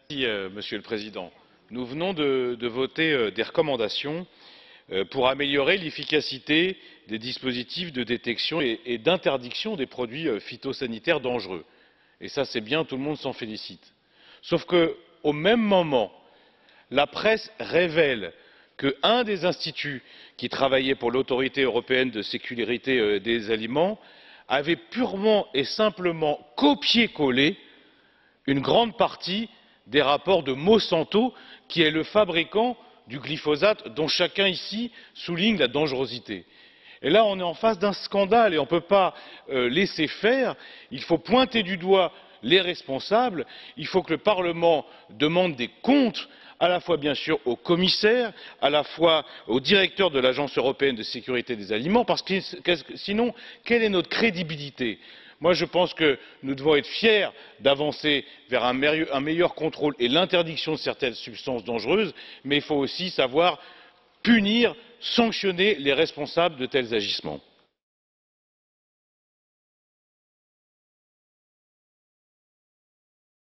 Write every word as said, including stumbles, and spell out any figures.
Euh, Monsieur le Président. Nous venons de, de voter euh, des recommandations euh, pour améliorer l'efficacité des dispositifs de détection et, et d'interdiction des produits euh, phytosanitaires dangereux. Et ça, c'est bien, tout le monde s'en félicite. Sauf qu'au même moment, la presse révèle qu'un des instituts qui travaillait pour l'autorité européenne de sécurité euh, des aliments avait purement et simplement copié-collé une grande partie des rapports de Monsanto, qui est le fabricant du glyphosate dont chacun ici souligne la dangerosité. Et là, on est en face d'un scandale et on ne peut pas euh, laisser faire. Il faut pointer du doigt les responsables. Il faut que le Parlement demande des comptes, à la fois bien sûr au commissaire, à la fois au directeur de l'Agence européenne de sécurité des aliments, parce que sinon, quelle est notre crédibilité? Moi, je pense que nous devons être fiers d'avancer vers un meilleur contrôle et l'interdiction de certaines substances dangereuses, mais il faut aussi savoir punir, sanctionner les responsables de tels agissements.